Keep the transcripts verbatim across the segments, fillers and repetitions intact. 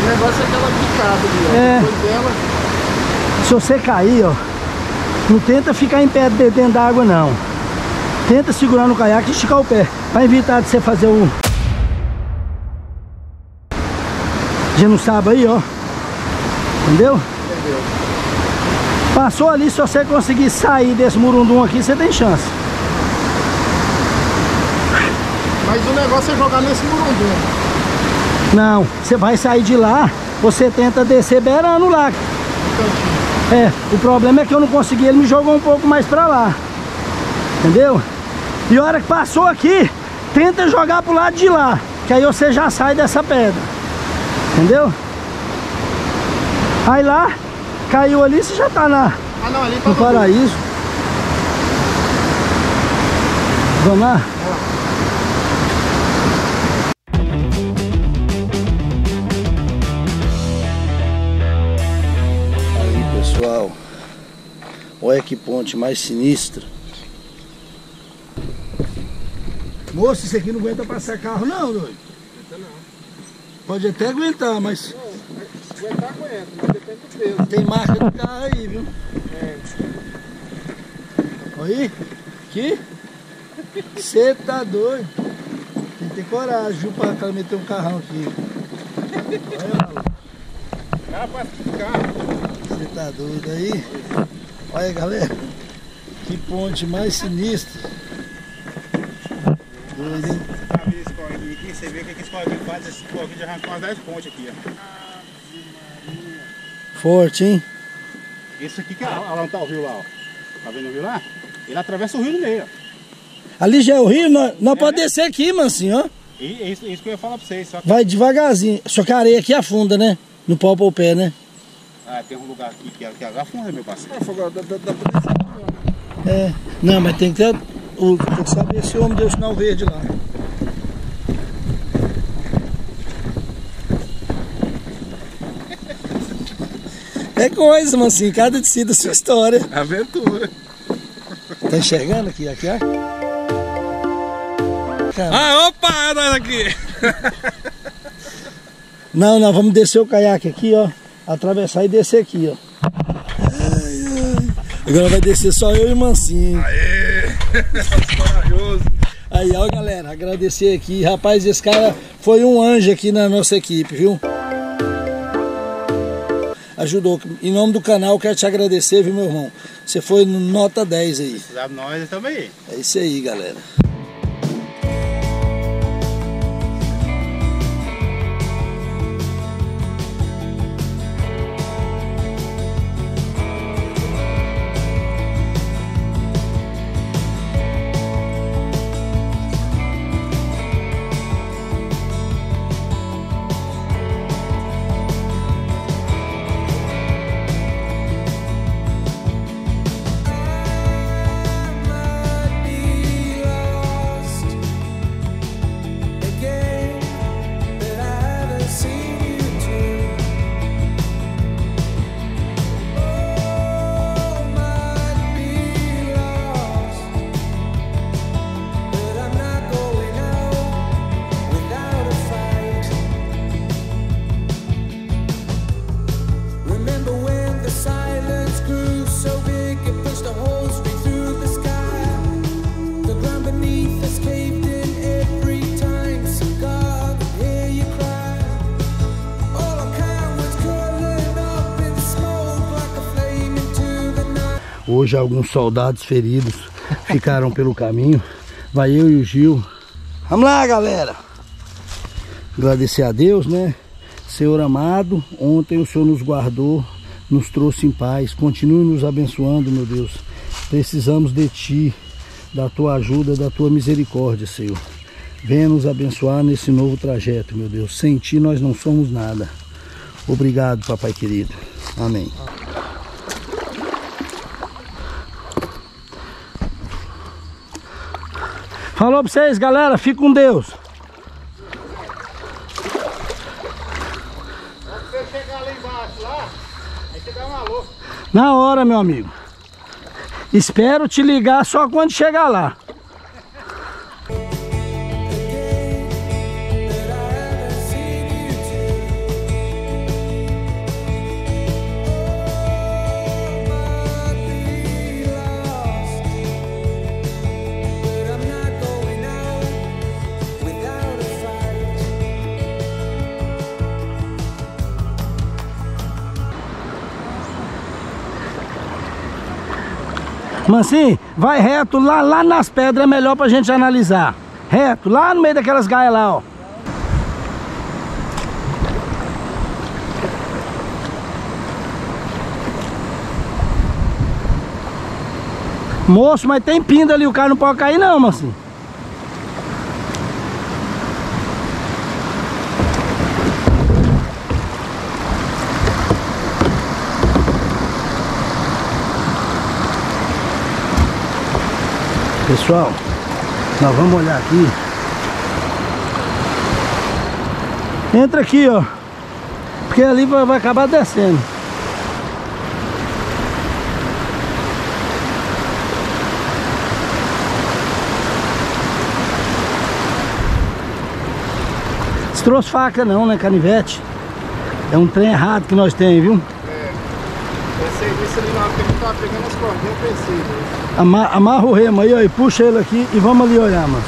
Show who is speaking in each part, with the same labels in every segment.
Speaker 1: O negócio é aquela picada ali, ó.
Speaker 2: É.
Speaker 1: Depois dela...
Speaker 2: Se você cair, ó, não tenta ficar em pé dentro da água, não. Tenta segurar no caiaque e esticar o pé, para evitar de você fazer o... Já não sabe aí, ó. Entendeu?
Speaker 1: Entendeu.
Speaker 2: Passou ali, se você conseguir sair desse murundum aqui, você tem chance.
Speaker 1: Mas o negócio é jogar nesse murundum.
Speaker 2: Não, você vai sair de lá, você tenta descer beirando lá. É, o problema é que eu não consegui, ele me jogou um pouco mais pra lá. Entendeu? E a hora que passou aqui, tenta jogar pro lado de lá, que aí você já sai dessa pedra. Entendeu? Aí lá, caiu ali, você já tá na,
Speaker 1: ah, não, ali tá
Speaker 2: no paraíso. Vamos lá? Aí, pessoal. Olha que ponte mais sinistra. Moço, isso aqui não aguenta passar carro não, doido.
Speaker 1: Aguenta não.
Speaker 2: Pode até aguentar, mas...
Speaker 1: Não, aguentar aguenta, mas depende do peso.
Speaker 2: Tem marca do carro aí, viu?
Speaker 1: É.
Speaker 2: Olha aí. Aqui. Você tá doido. Tem que ter coragem, viu, pra cara meter um carrão aqui. Olha lá.
Speaker 1: Cara, passa de carro.
Speaker 2: Você tá doido aí? Olha, galera. Que ponte mais sinistra. Doido, hein?
Speaker 1: Tá vendo esse corguinho aqui? Você vê o que esse corguinho faz? Esse corguinho já arrancou umas dez pontes aqui, ó.
Speaker 2: Forte, hein?
Speaker 1: Esse aqui que é a lá tá o rio lá, ó. Tá vendo o rio lá? Ele atravessa o rio no meio, ó.
Speaker 2: Ali já é o rio, nós, nós é. podemos descer aqui, mansinho, ó.
Speaker 1: E é isso, isso que eu ia falar pra vocês. Só que...
Speaker 2: Vai devagarzinho. Só que a areia aqui afunda, né? Não pode pôr o pé, né?
Speaker 1: Ah, tem um lugar aqui que, que afunda, meu parceiro.
Speaker 3: Dá, dá, dá pra descer aqui,
Speaker 2: é. Não, mas tem que ter... O, tem que saber se o homem deu sinal verde lá. É coisa, mansinho. Cada descida a sua história.
Speaker 3: Aventura.
Speaker 2: Tá enxergando aqui? Aqui, ó. Cara.
Speaker 3: Ah, opa, nós aqui.
Speaker 2: Não, não, vamos descer o caiaque aqui, ó. Atravessar e descer aqui, ó. Ai, ai. Agora vai descer só eu e o mansinho.
Speaker 3: Aê! Corajoso.
Speaker 2: Aí, ó, galera, agradecer aqui. Rapaz, esse cara foi um anjo aqui na nossa equipe, viu? Ajudou. Em nome do canal, quero te agradecer, viu, meu irmão? Você foi nota dez aí.
Speaker 1: Já nós também.
Speaker 2: É isso aí, galera. Hoje alguns soldados feridos ficaram pelo caminho. Vai eu e o Gil. Vamos lá, galera. Agradecer a Deus, né? Senhor amado, ontem o Senhor nos guardou, nos trouxe em paz. Continue nos abençoando, meu Deus. Precisamos de Ti, da Tua ajuda, da Tua misericórdia, Senhor. Venha nos abençoar nesse novo trajeto, meu Deus. Sem Ti nós não somos nada. Obrigado, papai querido. Amém. Falou pra vocês, galera. Fica com Deus.
Speaker 1: Quando você chegar lá embaixo, lá, aí você dá um alô.
Speaker 2: Na hora, meu amigo. Espero te ligar só quando chegar lá. Mansinho, vai reto lá, lá nas pedras, é melhor pra gente analisar. Reto, lá no meio daquelas gaias lá, ó. Moço, mas tem pinda ali, o cara não pode cair não, Mansinho. Pessoal, nós vamos olhar aqui. Entra aqui, ó. Porque ali vai, vai acabar descendo. Você trouxe faca não, né, canivete? É um trem errado que nós temos, viu?
Speaker 1: É. Pensei nisso ali na hora que ele tava pegando as cordinhas, eu pensei, né?
Speaker 2: Ama, amarra o remo aí, ó, e puxa ele aqui e vamos ali olhar, mano.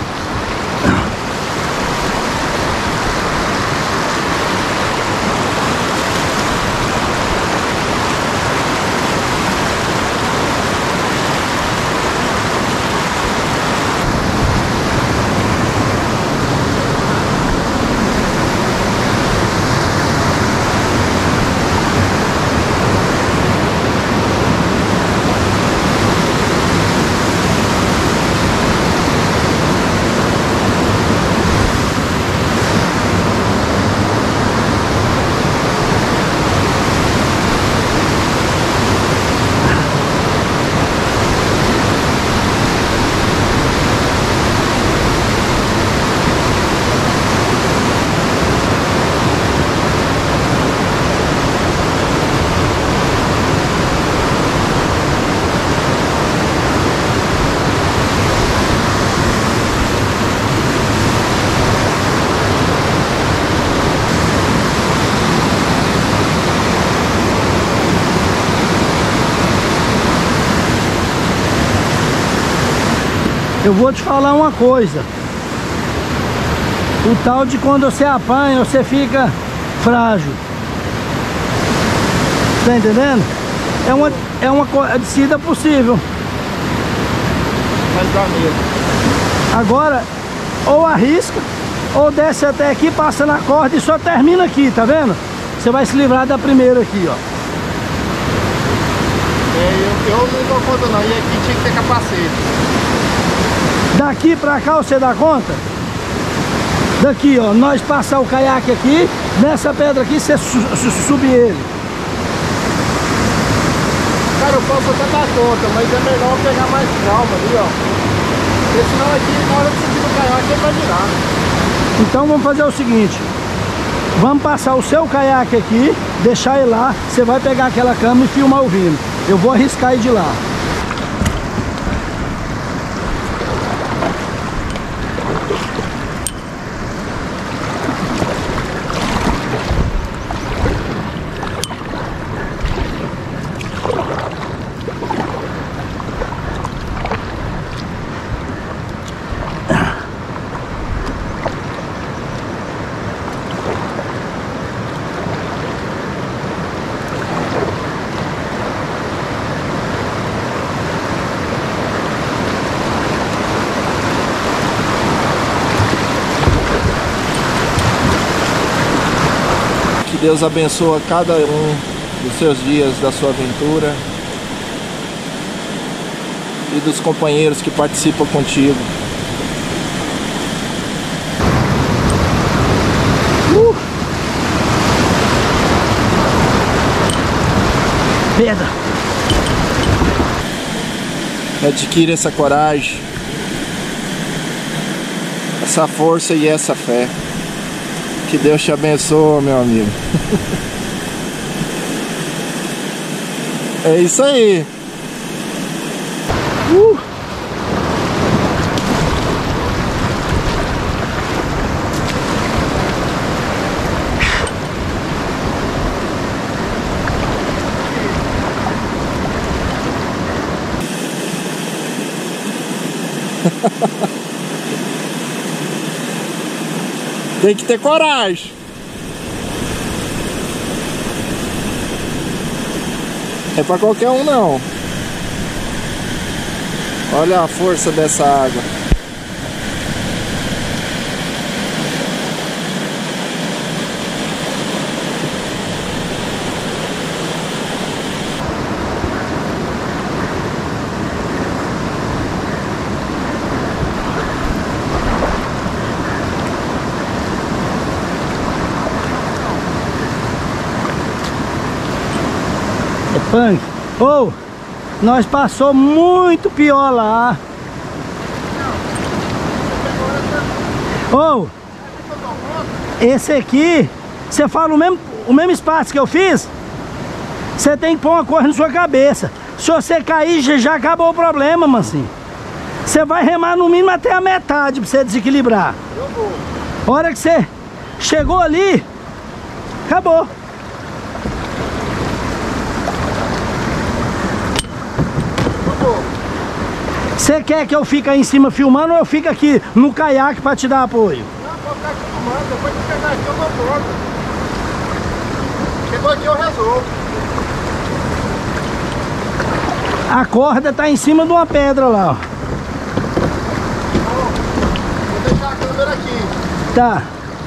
Speaker 2: Eu vou te falar uma coisa. O tal de quando você apanha, você fica frágil. Tá entendendo? É uma, é uma descida possível.
Speaker 1: Mas dá medo.
Speaker 2: Agora, ou arrisca, ou desce até aqui, passa na corda e só termina aqui, tá vendo? Você vai se livrar da primeira aqui, ó.
Speaker 1: É, eu, eu não dou conta não, e aqui tinha que ter capacete.
Speaker 2: Daqui pra cá você dá conta? Daqui, ó, nós passar o caiaque aqui, nessa pedra aqui você su su subir ele.
Speaker 1: Cara, eu posso até dar conta, mas é melhor pegar mais calma ali, ó. Porque senão aqui, na hora de subir no caiaque, ele vai virar.
Speaker 2: Então vamos fazer o seguinte. Vamos passar o seu caiaque aqui, deixar ele lá, você vai pegar aquela câmera e filmar o vindo. Eu vou arriscar ir de lá.
Speaker 3: Deus abençoa cada um dos seus dias da sua aventura e dos companheiros que participam contigo.
Speaker 2: Uh! Pedra!
Speaker 3: Adquira essa coragem, essa força e essa fé. Que Deus te abençoe, meu amigo. É isso aí.
Speaker 2: Uh!
Speaker 3: Tem que ter coragem. É pra qualquer um não. Olha a força dessa água.
Speaker 2: É punk. Ô, oh, nós passou muito pior lá. Ô, oh, esse aqui, você fala o mesmo, o mesmo espaço que eu fiz, você tem que pôr uma coisa na sua cabeça. Se você cair, já, já acabou o problema, mansinho. Você vai remar no mínimo até a metade pra você desequilibrar.
Speaker 1: Eu vou.
Speaker 2: A hora que você chegou ali, acabou. Você quer que eu fique aí em cima filmando ou eu fico aqui no caiaque pra te dar apoio?
Speaker 1: Não, vou ficar aqui filmando, depois que chegar aqui eu dou conta. Chegou aqui eu resolvo.
Speaker 2: A corda tá em cima de uma pedra lá, ó.
Speaker 1: Vou deixar a câmera aqui.
Speaker 2: Tá.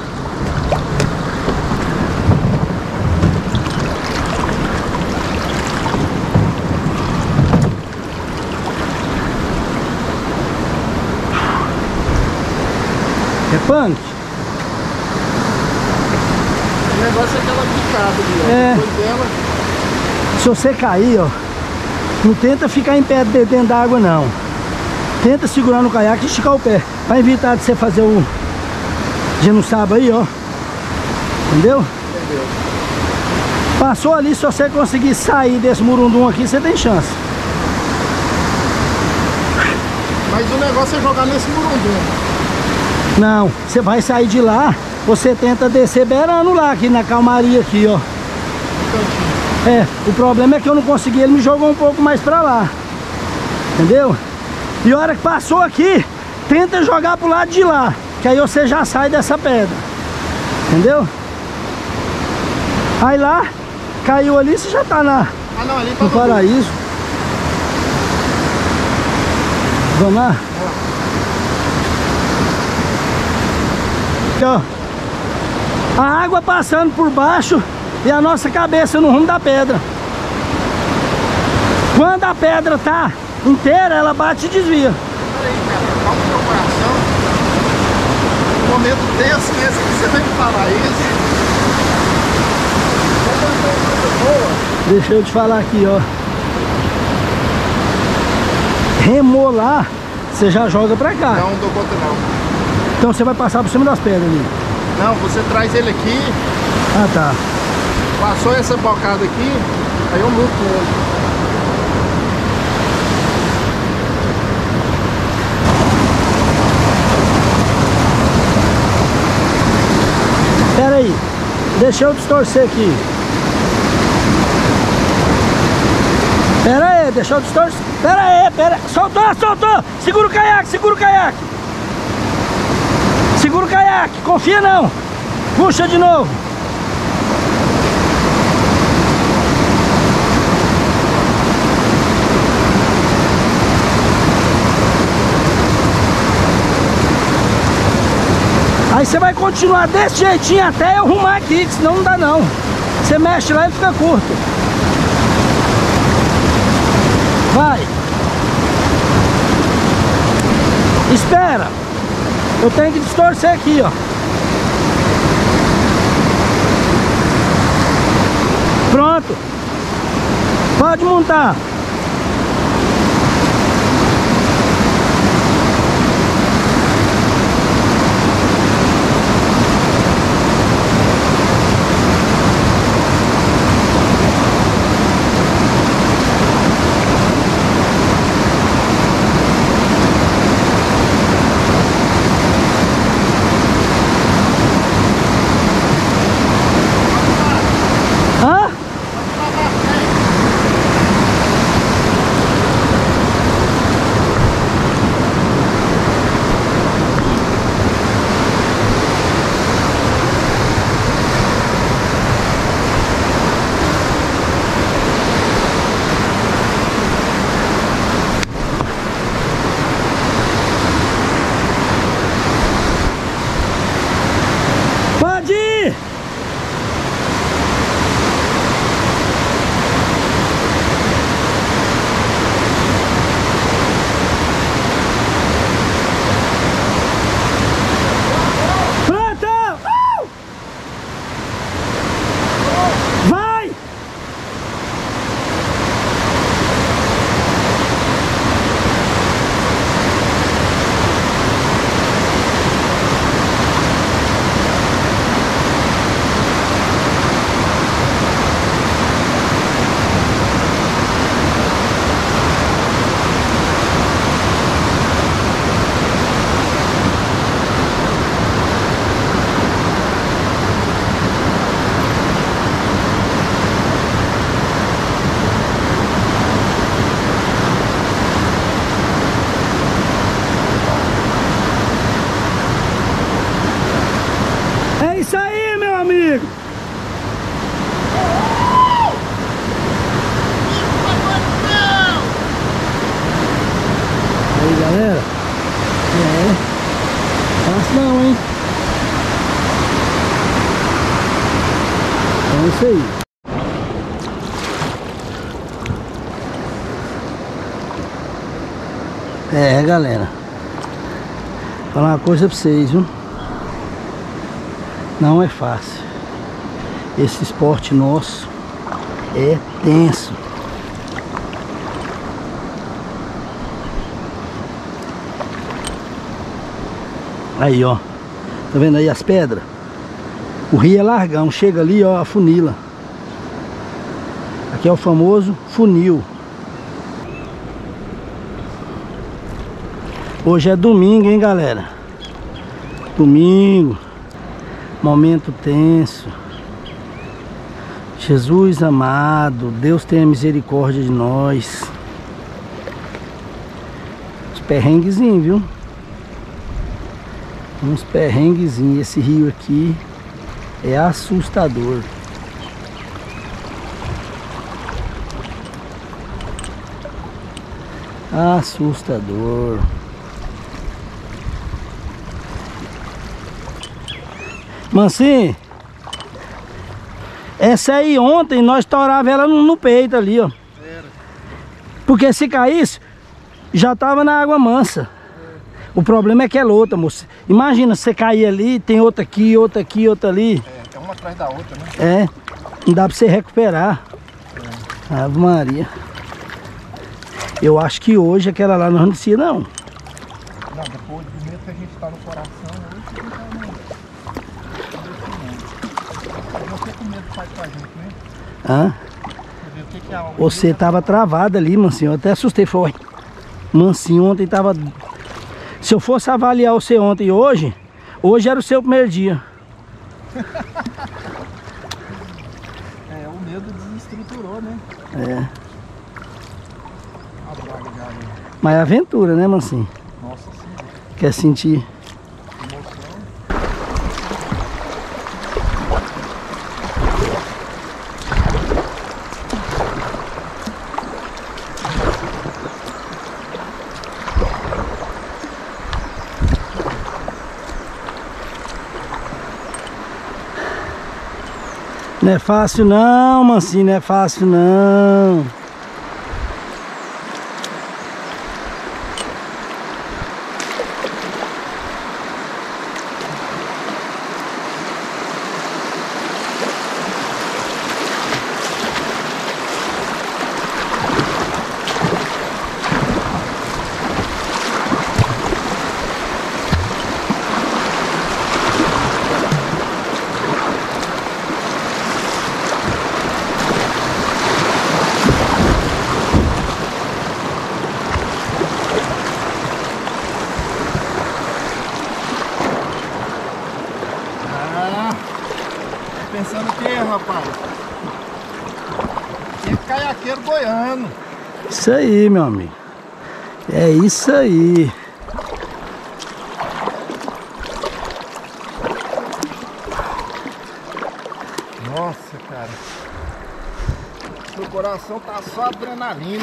Speaker 2: É punk?
Speaker 1: O negócio é aquela picada ali, ó.
Speaker 2: É.
Speaker 1: Depois dela.
Speaker 2: Se você cair, ó, não tenta ficar em pé dentro da água, não. Tenta segurar no caiaque e esticar o pé. Pra evitar de você fazer o... Já não sabe aí, ó. Entendeu?
Speaker 1: Entendeu?
Speaker 2: Passou ali, se você conseguir sair desse murundum aqui, você tem chance.
Speaker 1: Mas o negócio é jogar nesse murundum.
Speaker 2: Não, você vai sair de lá, você tenta descer beirando lá, aqui na calmaria aqui, ó. É, o problema é que eu não consegui, ele me jogou um pouco mais pra lá. Entendeu? E a hora que passou aqui, tenta jogar pro lado de lá, que aí você já sai dessa pedra. Entendeu? Aí lá, caiu ali, você já tá na,
Speaker 1: Ah não, ali tá
Speaker 2: no paraíso. Vamos lá? Aqui, ó. A água passando por baixo e a nossa cabeça no rumo da pedra. Quando a pedra tá inteira, ela bate e desvia.
Speaker 1: Peraí, cara, calma o seu coração. Um momento tenso esse que você vai me falar isso.
Speaker 2: Deixa eu te falar aqui, ó. Remou lá, você já joga pra cá.
Speaker 1: Não, não dou conta não.
Speaker 2: Então você vai passar por cima das pedras ali.
Speaker 1: Não, você traz ele aqui,
Speaker 2: Ah, tá.
Speaker 1: passou essa bocada aqui, aí eu luto com ele.
Speaker 2: Pera aí, deixa eu distorcer aqui. Pera aí, deixa eu distorcer. Pera aí, pera aí. Soltou, soltou. Segura o caiaque, segura o caiaque. Segura o caiaque, confia não. Puxa de novo. Aí você vai continuar desse jeitinho até eu arrumar aqui, que senão não dá não. Você mexe lá e fica curto. Vai. Espera. Eu tenho que distorcer aqui, ó. Pronto. Pode montar. amigo? Aí, galera. É. Fácil não, hein? É isso aí. É, galera. Vou falar uma coisa pra vocês, viu? Não é fácil. Esse esporte nosso é tenso. Aí, ó. Tá vendo aí as pedras? O rio é largão. Chega ali, ó, a funila. Aqui é o famoso funil. Hoje é domingo, hein, galera? Domingo. Momento tenso. Jesus amado, Deus tenha misericórdia de nós. Uns perrenguezinhos, viu? Uns perrenguezinhos. Esse rio aqui é assustador. Assustador. Mansinho, essa aí ontem nós estourava ela no, no peito ali, ó. Porque se caísse, já tava na água mansa. O problema é que é outra, moça. Imagina você cair ali, tem outra aqui, outra aqui, outra ali.
Speaker 1: É, é uma atrás da outra, né?
Speaker 2: É, não dá pra você recuperar. É. Ave Maria. Eu acho que hoje aquela lá não descia, não.
Speaker 1: Não, depois do medo que a gente tá no coração, hoje não tá não. Você com medo faz com a gente, né?
Speaker 2: Hã?
Speaker 1: Você, o que que é
Speaker 2: Você tava travado ali, Mansinho. Eu até assustei. Foi. Mansinho ontem tava... Se eu fosse avaliar você ontem e hoje, hoje era o seu primeiro dia.
Speaker 1: É, o medo desestruturou, né?
Speaker 2: É.
Speaker 1: A draga já ali.
Speaker 2: Mas é aventura, né, Mansinho?
Speaker 1: Nossa senhora.
Speaker 2: Quer sentir?
Speaker 1: Emoção.
Speaker 2: Não é fácil não, Mansinho, não é fácil não.
Speaker 1: Pensando o que, rapaz? Que caiaqueiro goiano.
Speaker 2: Isso aí, meu amigo. É isso aí.
Speaker 1: Nossa, cara. Meu coração tá só adrenalina.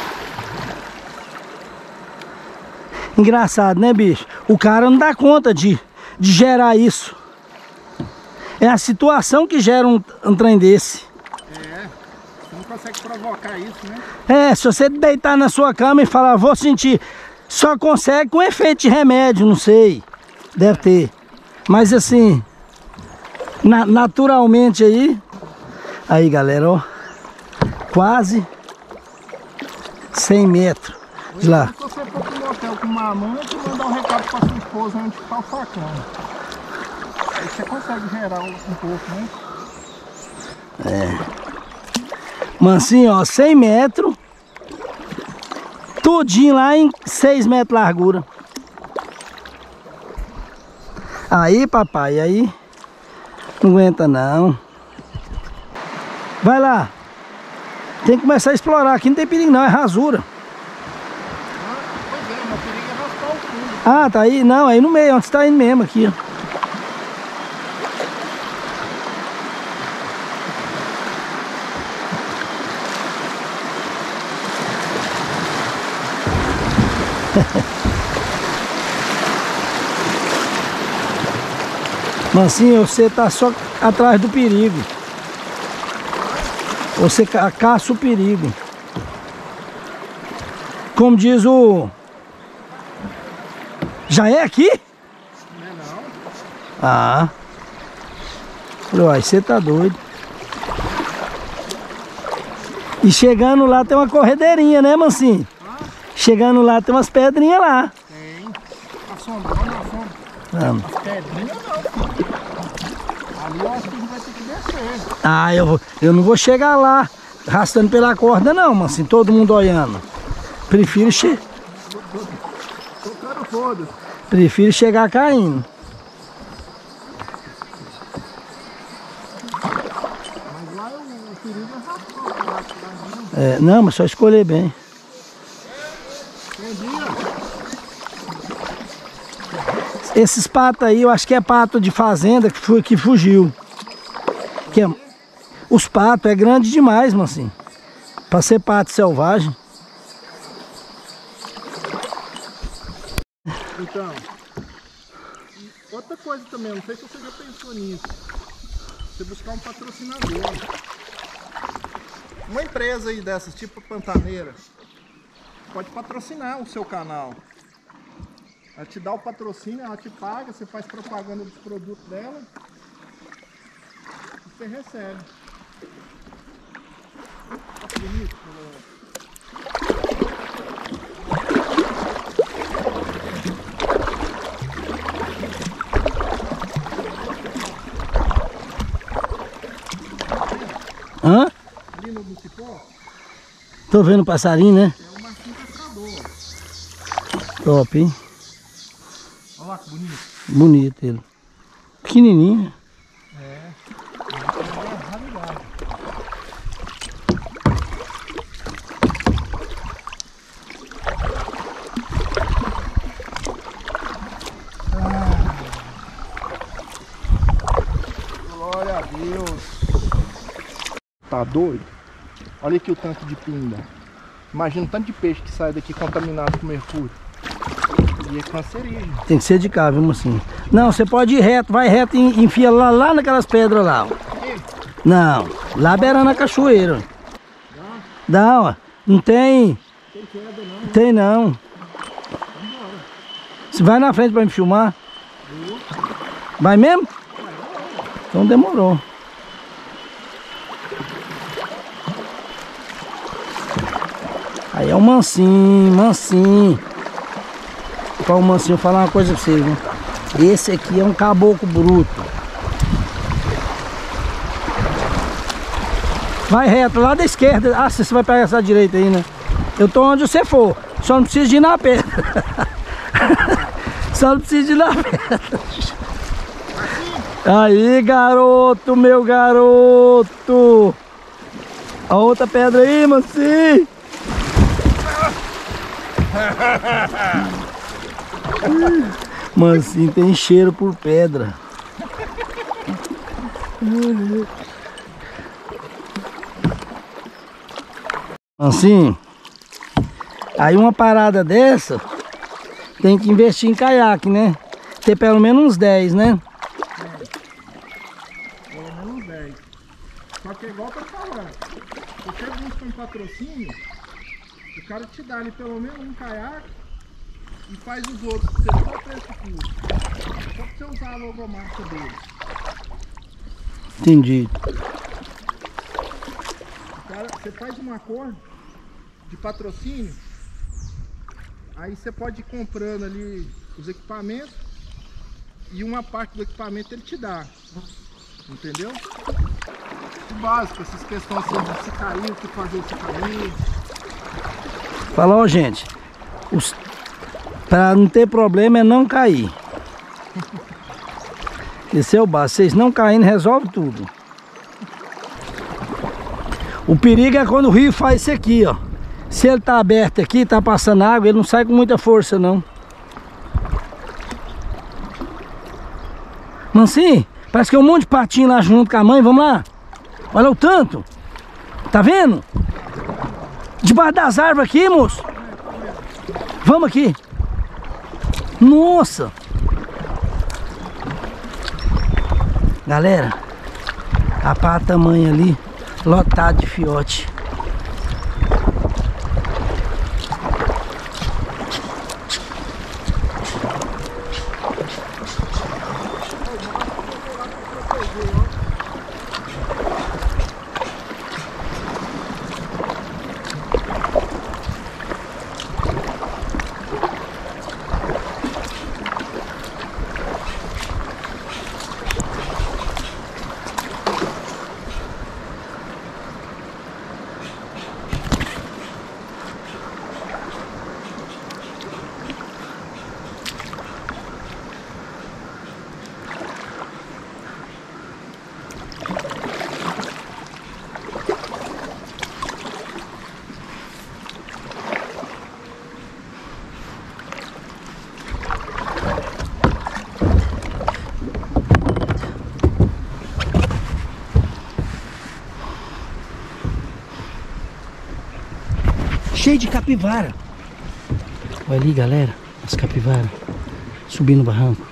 Speaker 2: Engraçado, né, bicho? O cara não dá conta de, de gerar isso. É a situação que gera um, um trem desse.
Speaker 1: É, você não consegue provocar isso, né?
Speaker 2: É, se você deitar na sua cama e falar, vou sentir, só consegue com efeito de remédio, não sei. Deve ter. Mas assim, na, naturalmente aí, aí galera, ó, quase cem metros de lá.
Speaker 1: Se você for pro motel com uma amante, mandar um recado pra sua esposa onde tá o facão. Aí você consegue gerar um, um pouco, né?
Speaker 2: É. Mansinho, ó, cem metros. Tudinho lá em seis metros de largura. Aí, papai, aí não aguenta não. Vai lá. Tem que começar a explorar. Aqui não tem perigo não, é rasura.
Speaker 1: Ah, pois é, meu perigo é raspar o fundo.
Speaker 2: Ah, tá aí? Não, aí no meio, onde você tá indo mesmo aqui, ó. Mansinho, você tá só atrás do perigo. Você ca caça o perigo. Como diz o... Já é aqui?
Speaker 1: Não é não.
Speaker 2: Ah. Falei, uai, você tá doido. E chegando lá tem uma corredeirinha, né, Mansinho?
Speaker 1: Ah?
Speaker 2: Chegando lá tem umas pedrinhas lá.
Speaker 1: Tem. Assombrando, assombrando.
Speaker 2: Vamos.
Speaker 1: As pedrinhas não, filho. Ali eu acho que a gente vai ter que descer.
Speaker 2: Ah, eu, vou, eu não vou chegar lá arrastando pela corda não, Mansinho, todo mundo olhando. Prefiro, che
Speaker 1: Tocando foda.
Speaker 2: Prefiro chegar caindo.
Speaker 1: Mas lá o, o perigo é rápido.
Speaker 2: É, não, mas só escolher bem. Esses patos aí, eu acho que é pato de fazenda que, foi, que fugiu. Que é, os patos é grande demais, Mansinho. Pra ser pato selvagem.
Speaker 1: Então, e outra coisa também, não sei se você já pensou nisso. Você buscar um patrocinador. Uma empresa aí dessas, tipo Pantaneira, pode patrocinar o seu canal. Ela te dá o patrocínio, ela te paga, você faz propaganda dos produtos dela e você recebe. Olha que bonito, galera.
Speaker 2: Hã?
Speaker 1: Ali no, no cipó,
Speaker 2: Tô vendo o passarinho, né?
Speaker 1: é um marquinho pescador.
Speaker 2: Top, hein?
Speaker 1: Olha lá que bonito.
Speaker 2: Bonito ele. Pequenininho.
Speaker 1: É. É raridade. Glória a Deus. Tá doido? Olha aqui o tanto de pinda. Imagina o tanto de peixe que sai daqui contaminado com mercúrio. E é cancerígeno.
Speaker 2: Tem que ser de cá, viu, Mocinho? Não, você pode ir reto, vai reto e enfia lá, lá naquelas pedras lá. Ó.
Speaker 1: Aqui?
Speaker 2: Não, lá beirando a cachoeira. Dá, ó. Não tem.
Speaker 1: Tem queda não.
Speaker 2: Tem não.
Speaker 1: Vambora.
Speaker 2: Você vai na frente pra me filmar?
Speaker 1: Vou.
Speaker 2: Vai mesmo? Então demorou. Aí é o Mansinho, Mansinho. Para o Mansinho falar uma coisa pra vocês, né? Esse aqui é um caboclo bruto. Vai reto, lá da esquerda. Ah, você vai pegar essa direita aí, né? Eu tô onde você for. Só não precisa de ir na pedra. Só não precisa de ir na pedra. Aí, garoto, meu garoto. A outra pedra aí, Mansinho. Mansinho tem cheiro por pedra. Mansinho, aí uma parada dessa tem que investir em caiaque, né? Ter pelo menos uns dez, né?
Speaker 1: Pelo menos dez. Só que é igual eu tô falando. Você busca um patrocínio, o cara te dá ali pelo menos um caiaque e faz os outros, você só o preço custo. Só pra você usar a logomarca dele.
Speaker 2: Entendi.
Speaker 1: O cara, você faz um acordo de patrocínio, aí você pode ir comprando ali os equipamentos e uma parte do equipamento ele te dá. Entendeu? O básico, essas questões assim, se cair, o que fazer se cair.
Speaker 2: Fala, ó, gente, os... pra não ter problema é não cair. Esse é o básico, vocês não caindo resolve tudo. O perigo é quando o rio faz isso aqui, ó. Se ele tá aberto aqui, tá passando água, ele não sai com muita força, não. Mansinho, parece que é um monte de patinho lá junto com a mãe, vamos lá? Olha o tanto. Tá vendo? Debaixo das árvores aqui, moço. Vamos aqui. Nossa. Galera, a pá tamanho ali, lotado de fiote. Cheio de capivara. Olha ali, galera, as capivaras subindo o barranco.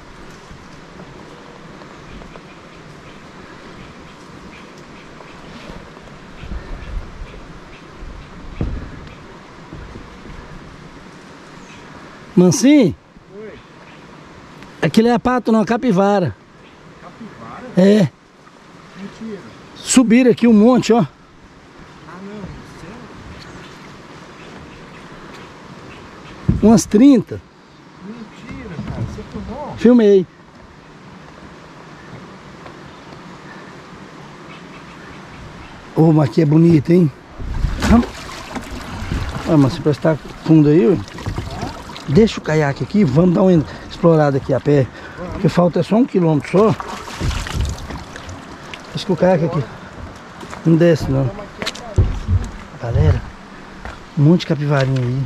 Speaker 2: Mansinho? Oi. Aquilo é a pato, não, a capivara.
Speaker 1: Capivara?
Speaker 2: É.
Speaker 1: Mentira.
Speaker 2: Subiram aqui um monte, ó. Umas trinta.
Speaker 1: Mentira, cara. Você filmou?
Speaker 2: Filmei. Ô, mas aqui é bonito, hein? Ah, mas se prestar fundo aí, ué. Deixa o caiaque aqui, vamos dar uma explorada aqui a pé. Porque falta só um quilômetro só. Acho que o caiaque aqui não desce, não. Galera, um monte de capivarinha aí.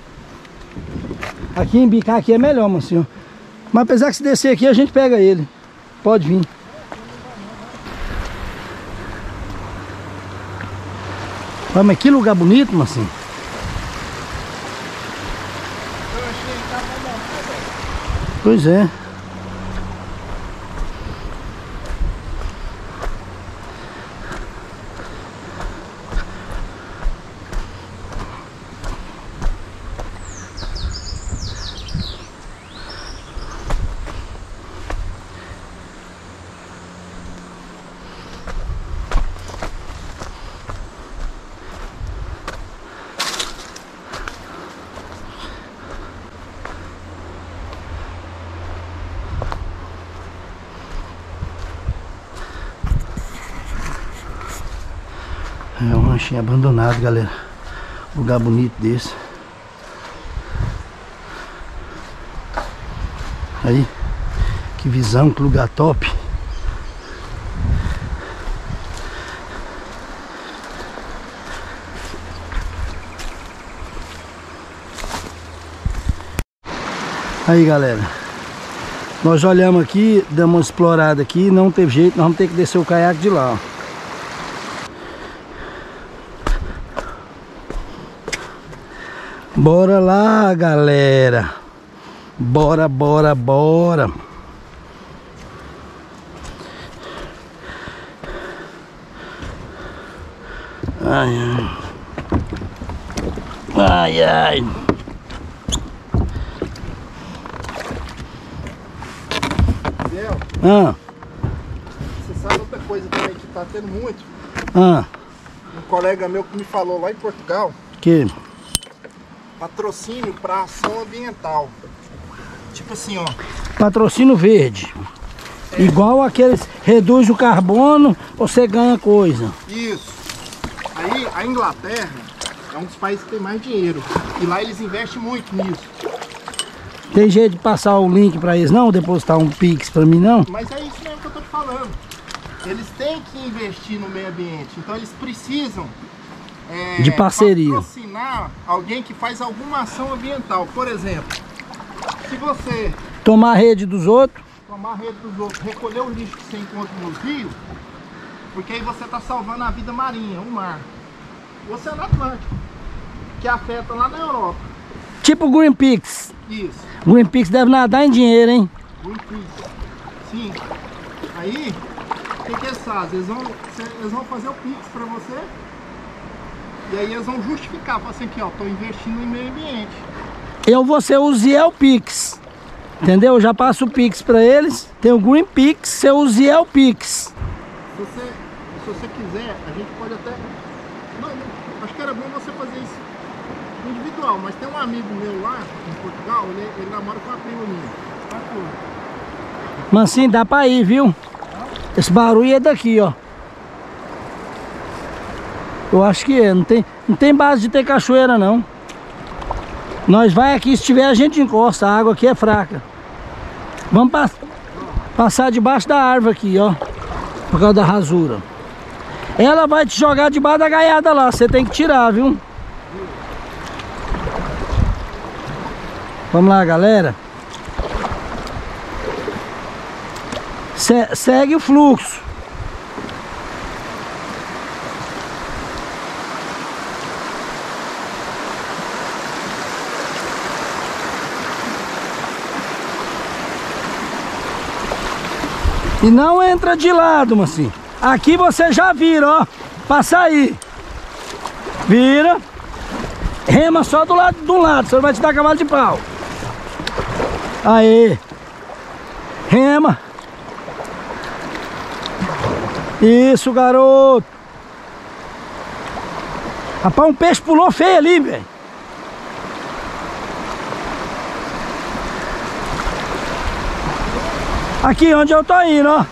Speaker 2: Aqui em bicar aqui é melhor, Mansinho. Mas apesar que se descer aqui a gente pega ele. Pode vir. Olha, mas que lugar bonito, Mansinho. Pois é. É um ranchinho abandonado, galera. Lugar bonito desse. Aí, que visão, que lugar top. Aí, galera, nós olhamos aqui, damos uma explorada aqui, não teve jeito, nós vamos ter que descer o caiaque de lá, ó. Bora lá, galera. Bora, bora, bora. Ai, ai. Ai, ai.
Speaker 1: Miguel,
Speaker 2: Ah.
Speaker 1: você sabe outra coisa também que tá tendo muito?
Speaker 2: Ah.
Speaker 1: Um colega meu que me falou lá em Portugal.
Speaker 2: Que?
Speaker 1: Patrocínio para ação ambiental. Tipo assim, ó.
Speaker 2: Patrocínio verde. É. Igual aqueles reduz o carbono, você ganha coisa.
Speaker 1: Isso. Aí a Inglaterra é um dos países que tem mais dinheiro. E lá eles investem muito nisso.
Speaker 2: Tem jeito de passar o link para eles não? Depositar um Pix para mim não?
Speaker 1: Mas é isso mesmo que eu tô te falando. Eles têm que investir no meio ambiente. Então eles precisam É,
Speaker 2: de parceria.
Speaker 1: Patrocinar alguém que faz alguma ação ambiental. Por exemplo, se você
Speaker 2: tomar a rede dos outros,
Speaker 1: tomar a rede dos outros, recolher o lixo que você encontra nos rios, porque aí você está salvando a vida marinha, o mar. O Oceano Atlântico, que afeta lá na Europa.
Speaker 2: Tipo Greenpeace.
Speaker 1: Isso.
Speaker 2: Greenpeace deve nadar em dinheiro, hein?
Speaker 1: Greenpeace. Sim. Aí, o que, que eles fazem? Eles vão, eles vão fazer o Pix pra você. E aí eles vão justificar. Falar assim, aqui ó, tô investindo em meio ambiente.
Speaker 2: Eu vou ser o Ziel Pix. Entendeu? Eu já passo o Pix pra eles. Tem o Greenpeace, seu Ziel Pix.
Speaker 1: Se você, se você quiser, a gente pode até... Não, não, acho que era bom você fazer isso individual, mas tem um amigo meu lá em Portugal, ele, ele namora com uma prima minha. Tá tudo.
Speaker 2: Mansinho, dá pra ir, viu? Esse barulho é daqui, ó. Eu acho que é. Não tem, não tem base de ter cachoeira, não. Nós vai aqui, se tiver a gente encosta. A água aqui é fraca. Vamos pa passar debaixo da árvore aqui, ó. Por causa da rasura. Ela vai te jogar debaixo da gaiada lá. Você tem que tirar, viu? Vamos lá, galera. Se segue o fluxo. E não entra de lado, Mansinho. Aqui você já vira, ó. Pra sair. Vira. Rema só do lado do lado. Você não vai te dar cavalo de pau. Aê. Rema. Isso, garoto. Rapaz, um peixe pulou feio ali, velho. Aqui onde eu tô indo, ó.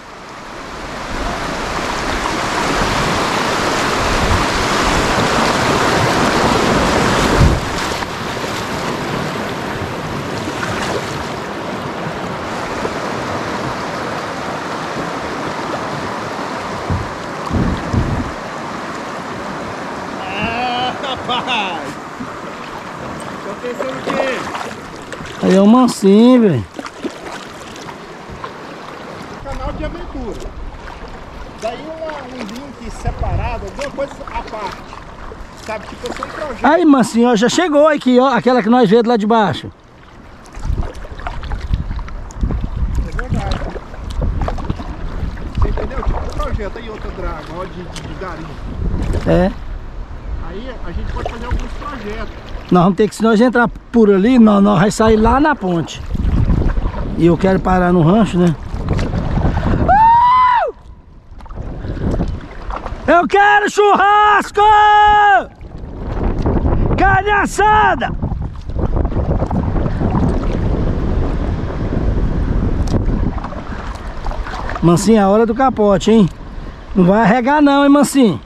Speaker 1: Ah, rapaz! Tô pensando o quê?
Speaker 2: Aí é o Mansinho, velho.
Speaker 1: De aventura. Daí uma, um link separado, alguma coisa à parte. Sabe, tipo assim, um projeto.
Speaker 2: Aí, Mansinho, ó, já chegou aqui, ó. Aquela que nós vemos lá de baixo.
Speaker 1: É verdade. Você entendeu? Tipo um projeto aí, outra draga, ó, de, de, de garimpo.
Speaker 2: É.
Speaker 1: Aí a gente pode fazer alguns projetos.
Speaker 2: Nós vamos ter que, se nós entrar por ali, nós, nós vamos sair lá na ponte. E eu quero parar no rancho, né? Eu quero churrasco! Carne assada! Mansinho, é a hora do capote, hein? Não vai arregar não, hein, Mansinho?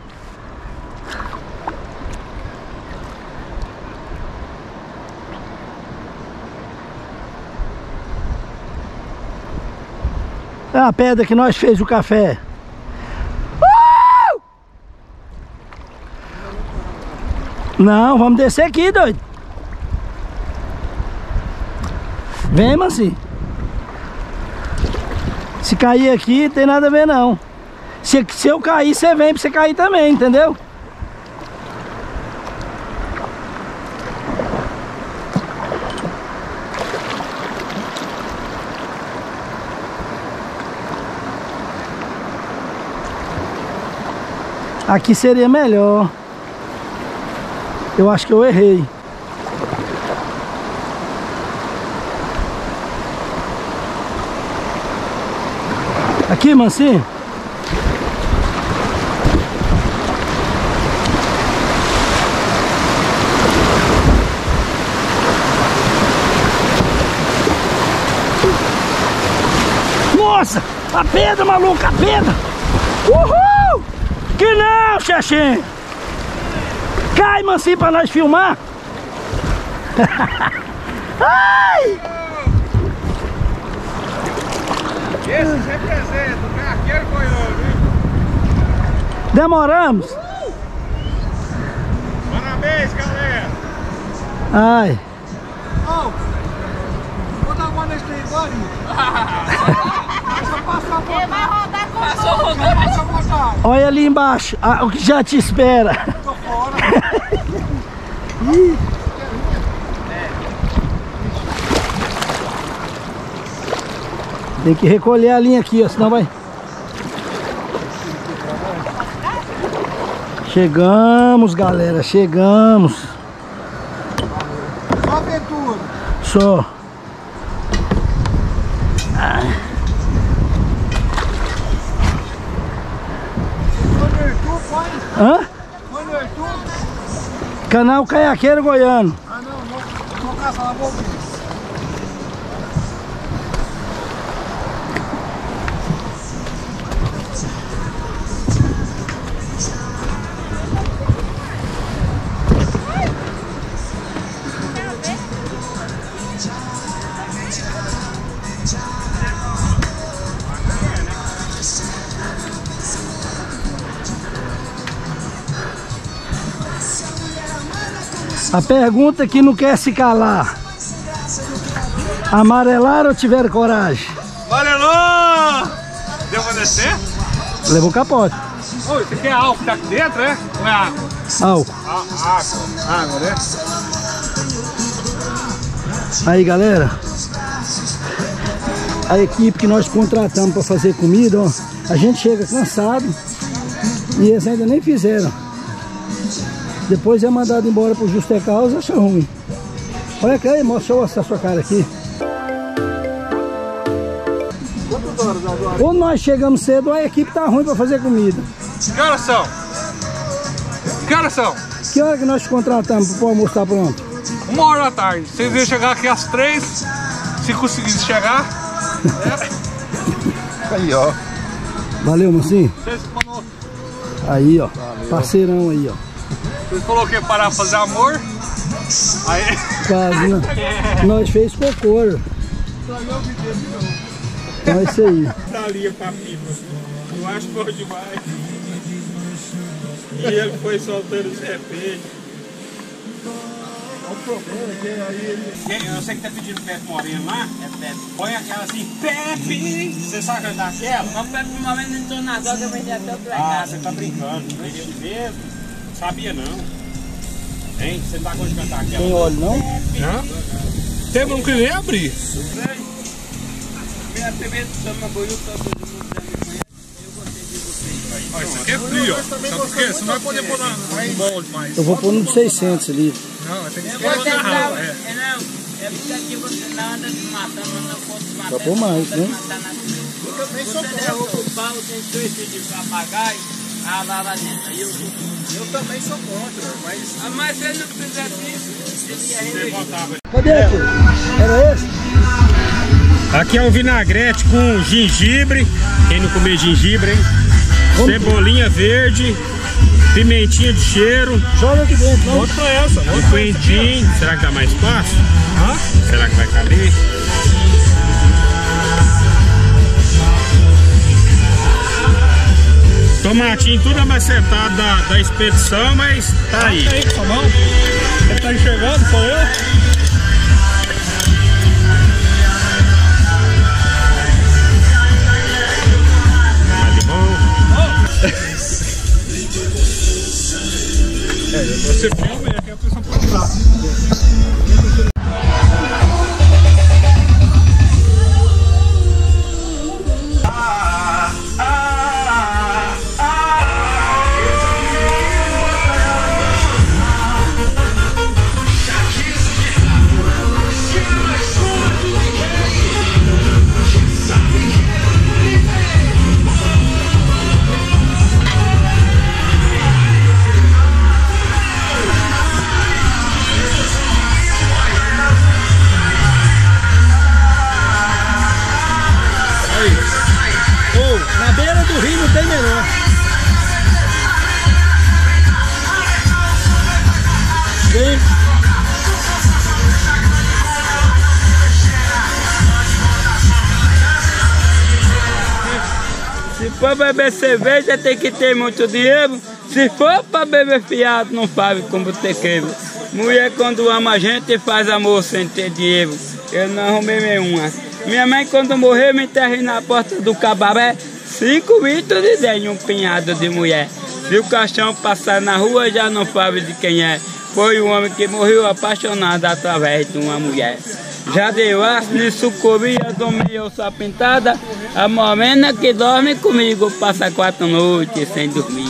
Speaker 2: É a pedra que nós fez o café. Não, vamos descer aqui, doido. Vem, Mansinho. Se cair aqui, não tem nada a ver, não. Se, se eu cair, você vem pra você cair também, entendeu? Aqui seria melhor. Eu acho que eu errei. Aqui, Mansinho. Nossa! A pedra, maluca! A pedra! Uhul! Que não, Xexim! Cai, Mansinho, pra nós filmar. Ai!
Speaker 4: Esses representam o carqueiro goiano, hein?
Speaker 2: Demoramos?
Speaker 4: Parabéns, galera!
Speaker 2: Ai.
Speaker 1: Oh, vou dar uma nesse aí agora, irmão. Só passar por
Speaker 5: Ele vai rodar com
Speaker 1: Passou rodando, passa a vontade.
Speaker 2: Olha ali embaixo, ah, o que já te espera.
Speaker 1: Tô fora.
Speaker 4: É.
Speaker 2: Tem que recolher a linha aqui, ó, senão vai... Chegamos, galera, chegamos.
Speaker 1: Só aventura.
Speaker 2: Só. Ai.
Speaker 1: Foi no YouTube, foi?
Speaker 2: Hã?
Speaker 1: Foi no YouTube?
Speaker 2: Canal Caiaqueiro Goiano.
Speaker 1: Ah, não, não. Vou caçar lá, vou ver.
Speaker 2: A pergunta que não quer se calar: amarelaram ou tiveram coragem?
Speaker 4: Amarelou! Deu pra descer?
Speaker 2: Levou capote.
Speaker 4: Ô, isso aqui é álcool que tá aqui dentro, é? Não é água?
Speaker 2: Álcool.
Speaker 4: Ah, água. Água, né?
Speaker 2: Aí, galera, a equipe que nós contratamos para fazer comida, ó, a gente chega cansado e eles ainda nem fizeram. Depois é mandado embora por justa causa, acha ruim. Olha aqui, mostra essa sua cara aqui.
Speaker 1: Quantas horas agora?
Speaker 2: Ou nós chegamos cedo ou a equipe tá ruim para fazer comida.
Speaker 4: Que horas são? Que horas são?
Speaker 2: Que hora que nós contratamos para o almoço estar pronto?
Speaker 4: Uma hora da tarde. Vocês iam chegar aqui às três, se conseguisse chegar. É.
Speaker 3: Aí, ó.
Speaker 2: Valeu, mocinho.
Speaker 4: Vocês falou,
Speaker 2: Aí, ó. Parceirão aí, ó.
Speaker 4: vocês falou que ia parar pra fazer amor. Aí.
Speaker 2: Quase, né? Nós fez cocô. Então é isso aí.
Speaker 4: Salinha pra pipa. Eu acho bom demais. E ele foi soltando os repente.
Speaker 1: O problema é que aí ele...
Speaker 4: Eu sei que tá pedindo Pepe Moreno lá. É Pepe. Põe aquela assim, Pepe! Você sabe cantar aquela?
Speaker 5: Mas Pepe, uma vez entrou na droga, eu vendi até o
Speaker 4: Ah,
Speaker 5: pregado.
Speaker 4: você tá brincando. Ele mesmo? Sabia não. Hein? Você não tá gostando de cantar aquela?
Speaker 2: Tem óleo, não?
Speaker 4: Não? Teve um que nem abrir.
Speaker 5: Minha primeira chama foi o todo mundo já me conhece. Eu gostei de vocês.
Speaker 4: Ó, isso aqui é frio, ó. Sabe por quê? Você não vai poder pôr na- no molde mais.
Speaker 2: Eu vou pôr no seiscentos ali.
Speaker 4: Não, tem que
Speaker 5: Eu
Speaker 4: pôr
Speaker 5: gostei
Speaker 4: na
Speaker 5: de
Speaker 4: garrafa.
Speaker 5: dar,
Speaker 4: É.
Speaker 5: é não, é porque aqui você não anda se matando, não pode se matar.
Speaker 2: Só por mais, né?
Speaker 5: Eu também sou contra. Você derruba o pau, tem dois filhos de papagaio, ah, lá lá dentro. Aí eu sou
Speaker 1: Eu também sou contra, mas...
Speaker 5: Ah, mas se ele não fizesse isso, ele ia
Speaker 4: Você
Speaker 5: rever.
Speaker 4: botava.
Speaker 2: Cadê aquele? Era esse?
Speaker 4: Aqui é um vinagrete com gengibre. Quem não comer gengibre, hein?
Speaker 2: Vamos.
Speaker 4: Cebolinha verde, pimentinha de cheiro.
Speaker 2: Joga aqui dentro, não?
Speaker 4: Outra é essa. Um coentinho. Será que dá mais espaço? Hã? Será que vai caber? Tomatinho tudo amacetado da, da expedição, mas tá aí. Tá aí com a mão. Ele tá enxergando, sou eu. Você filma e aqui a pessoa pode usar.
Speaker 2: Na beira do rio não tem melhor. Vem.
Speaker 5: Se for beber cerveja, tem que ter muito dinheiro. Se for para beber fiado, não faz como botequeiro. Mulher, quando ama a gente, faz amor sem ter dinheiro. Eu não arrumei nenhuma. Minha mãe, quando morreu, me enterrei na porta do cabaré. Cinco litros de dente, um pinhado de mulher. Se o caixão passar na rua, já não sabe de quem é. Foi um homem que morreu apaixonado através de uma mulher. Já deu aço, lhe sucumia, dormia sua pintada. A morena que dorme comigo passa quatro noites sem dormir.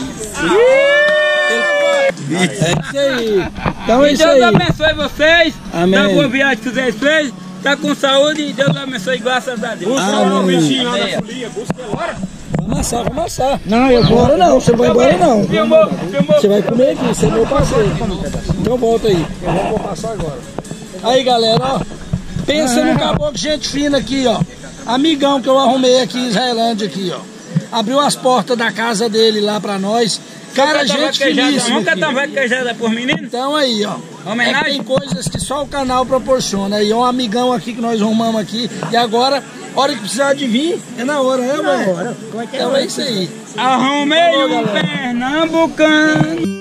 Speaker 2: É isso aí. Então é
Speaker 5: E
Speaker 2: isso
Speaker 5: Deus
Speaker 2: aí.
Speaker 5: abençoe vocês.
Speaker 2: Amém.
Speaker 5: Da boa viagem que vocês fez. Tá com saúde e Deus abençoe, graças a Deus.
Speaker 2: Amém. Vamos amassar, vamos amassar. Não, eu vou embora não, você não vai embora não.
Speaker 5: Filmou, filmou.
Speaker 2: Você vai comer aqui, você é meu parceiro. Então volta aí, eu vou passar agora. Aí galera, ó, pensa no caboclo gente fina aqui, ó. Amigão que eu arrumei aqui em Israelândia aqui, ó. Abriu as portas da casa dele lá pra nós. Cara, gente finíssima.
Speaker 5: Nunca
Speaker 2: aqui.
Speaker 5: tá vaquejada por menino?
Speaker 2: Então aí, ó.
Speaker 5: Homenagem?
Speaker 2: É que tem coisas que só o canal proporciona. Aí é um amigão aqui que nós arrumamos aqui. E agora, hora que precisar de vir, é na hora, né, mano? Então é isso aí.
Speaker 5: Arrumei um pernambucano.